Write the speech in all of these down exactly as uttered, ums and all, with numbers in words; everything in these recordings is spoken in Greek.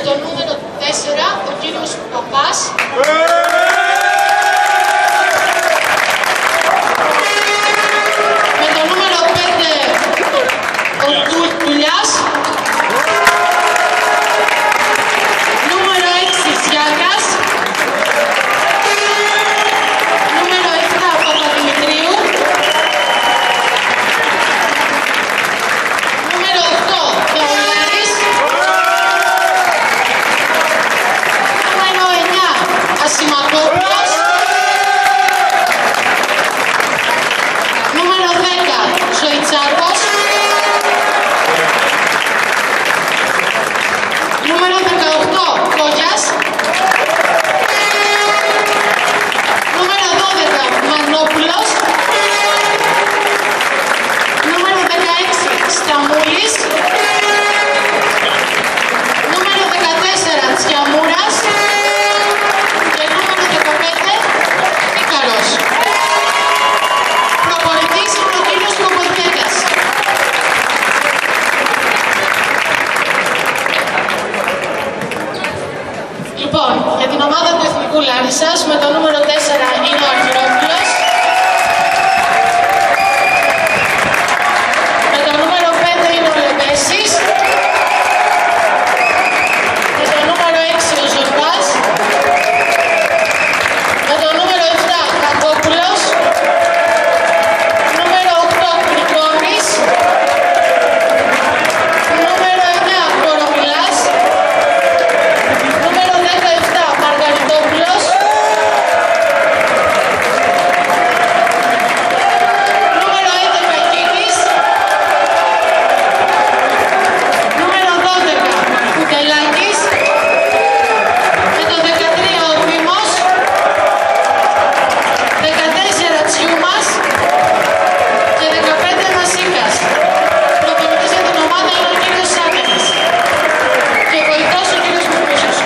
το νούμερο τέσσερα, ο κύριος Παπάς. Με το νούμερο πέντε, ο Τουλιάς. Νούμερο έξι, Σιάκας. Νούμερο επτά, Παπαδημητρίου. Νούμερο οκτώ, Θεολάρης. Νούμερο εννιά, Ασηματόπουλος. Νούμερο δέκα, Ζωητσάρκος. Νούμερο δεκαοκτώ, Κόγιας. Νούμερο δώδεκα, Μανόπουλος. Νούμερο δεκαέξι, Σταμούλης. Νούμερο δεκατέσσερα, Τσιαμούρας. Και νούμερο δεκαπέντε, Ίκαρος. Προπονητής είναι ο κύριος Κοποδιακάς. Λοιπόν, για την ομάδα του Εθνικού Λάρισσας, με το νούμερο τέσσερα είναι ο Αρχιρόπουλος. Με το νούμερο πέντε είναι ο Λεμπέσης. Με το νούμερο έξι ο Ζορβάς. Με το νούμερο επτά Κακόπουλος. Νούμερο οκτώ Κρικόνης. Νούμερο εννιά Κορομιλάς. Νούμερο δεκαεπτά Μαργαριτόπουλος. Νούμερο έντεκα Κίνης. Νούμερο δώδεκα Κουτελάκης. Με το δεκατρία ο Δήμος. δεκατέσσερα Τσιούμας. Και δεκαπέντε Μασίκας. Προπονητής για την ομάδα είναι ο κύριος Σάκανης. Και βοηθός ο κύριος Μουρμούσος.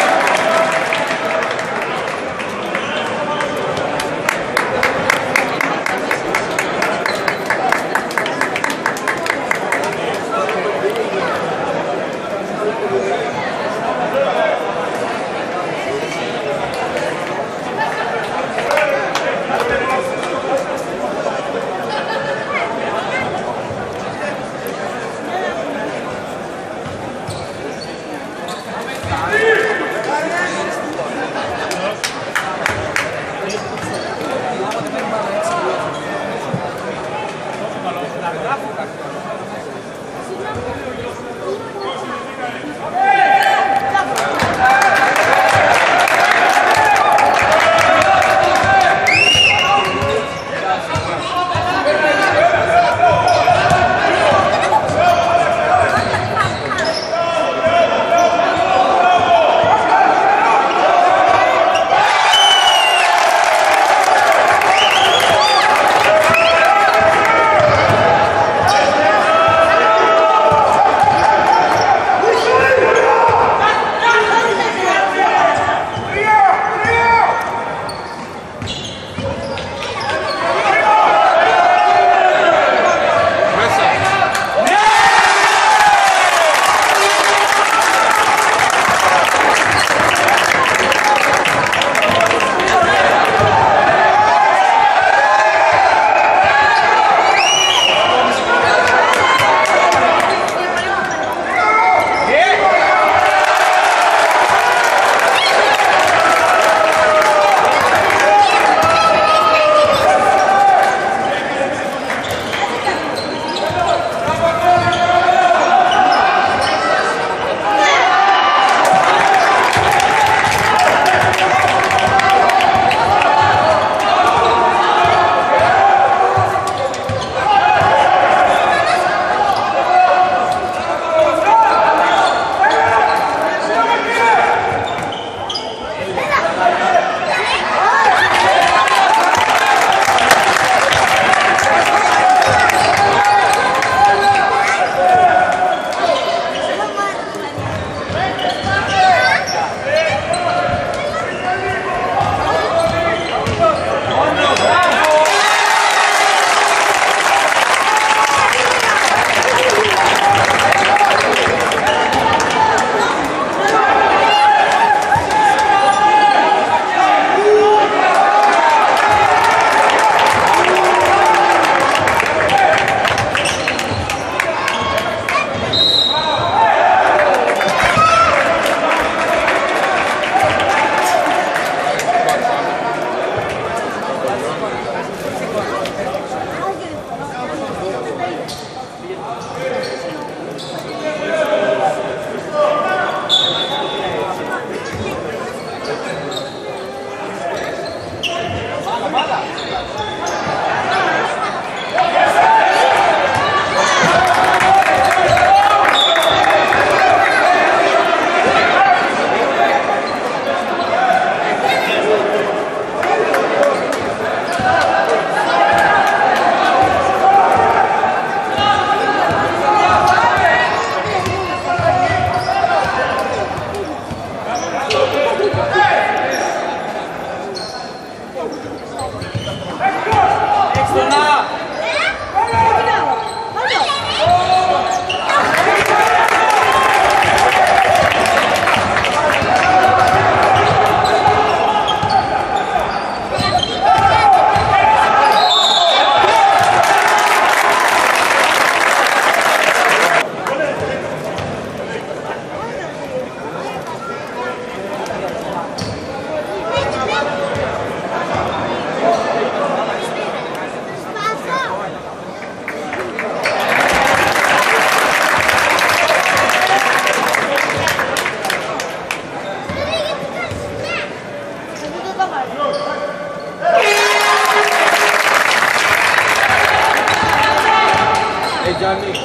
κάνει.